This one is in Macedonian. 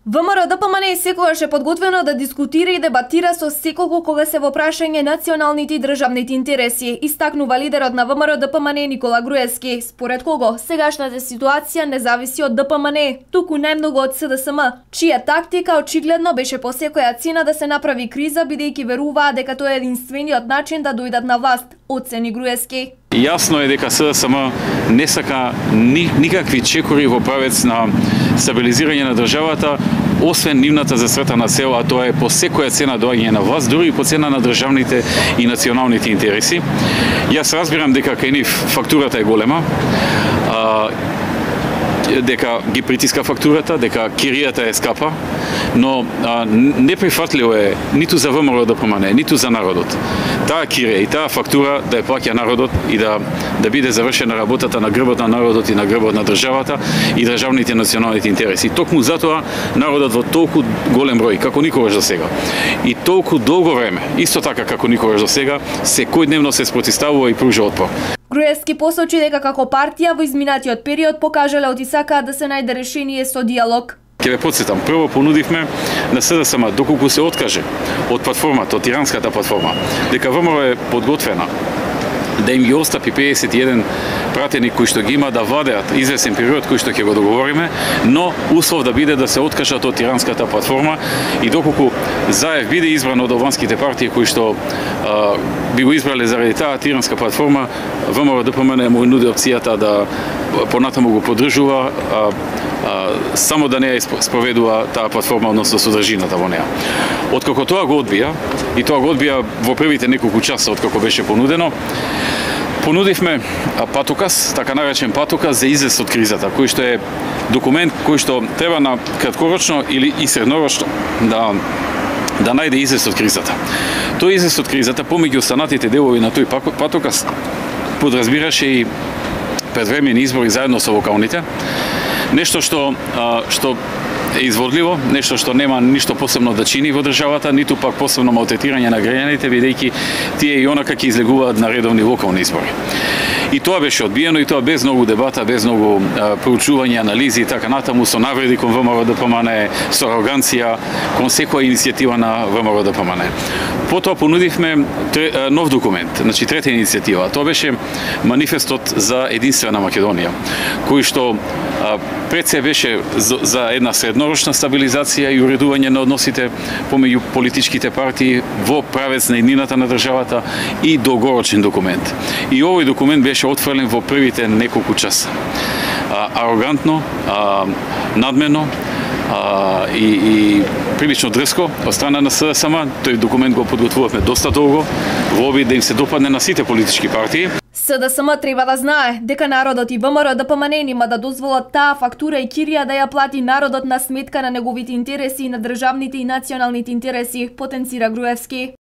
ВМРО-ДПМНЕ секогаш е подготвено да дискутира и дебатира со секого кога се во прашање националните и државните интереси, истакнува лидерот на ВМРО-ДПМНЕ Никола Груевски, според кого сегашната ситуација не зависи од ДПМНЕ, туку најмногу од СДСМ, чија тактика очигледно беше по секоја цена да се направи криза, бидејќи веруваа дека тоа е единствениот начин да дојдат на власт, оцени Груевски. Јасно е дека СДСМ не сака никакви чекори во правец на стабилизирање на државата, освен нивната засветана цел, а тоа е по секоја цена доаѓање на власт, дури и по цена на државните и националните интереси. Јас разбирам дека кај нив фактурата е голема, дека ги притиска фактурата, дека киријата е скапа, но неприфатливо е ниту за ВМРО-ДПМНЕ, ниту за народот. Таа кирија и таа фактура да ја плаќа народот и да биде завршена работата на грбот на народот и на грбот на државата и државните националните интереси. Токму затоа народот во толку голем број, како никогаш до сега, и толку долго време, исто така како никогаш до сега, секојдневно се спротивставува и пружа отпор. Груевски посочи дека како партија во изминатиот период покажале од и сакаат да се најде решение со диалог. Ке ве подсетам, прво понудивме на СДСМ, доколку се откаже од платформата, од тиранската платформа, дека ВМРО е подготвена да им ги остапи 51 пратеник кои што ги има да владеат извесен период кој што ќе го договориме, но услов да биде да се откажат од тиранската платформа и доколку Заев биде избран од албанските партии кои што би го избрале заради таа тиранска платформа, ВМРО-ДПМНЕ му нуди опцијата да понатаму го поддржува, само да не ја спроведува таа платформа, односно содржината во неа. Откако тоа го одбија, и тоа го одбија во првите неколку часа откако беше понудено, понудивме патоказ, така наречен патоказ за излез од кризата, кој што е документ кој што треба на краткорочно или и среднорочно да најде излез од кризата. Тој излез од кризата помеѓу останатите делови на тој патоказ подразбираше и предвремени избори заедно со локалните, нешто што е изводливо, нешто што нема ништо посебно да чини во државата, ниту пак посебно малтретирање на граѓаните, бидејќи тие и онака ќе излегуваат на редовни локални избори. И тоа беше одбиено, и тоа без многу дебата, без многу проучување, анализи и така натаму, со навреди кон ВМРО-ДПМНЕ, со ароганција, кон секоја иницијатива на ВМРО-ДПМНЕ. Потоа понудивме нов документ, значи трета иницијатива. Тоа беше манифестот за единствена Македонија, кој што пред се беше за една среднорочна стабилизација и уредување на односите помеѓу политичките партии во правец на еднината на државата и долгорочен документ. И овој документ беше отфрлен во првите неколку часа. Арогантно, надмено и прилично дрско од страна на СДСМ. Тој документ го подготвувавме доста долго во обид да им се допадне на сите политички партии. СДСМ треба да знае дека народот и ВМРО-ДПМНЕ нема да дозволат таа фактура и кирија да ја плати народот на сметка на неговите интереси и на државните и националните интереси, потенцира Груевски.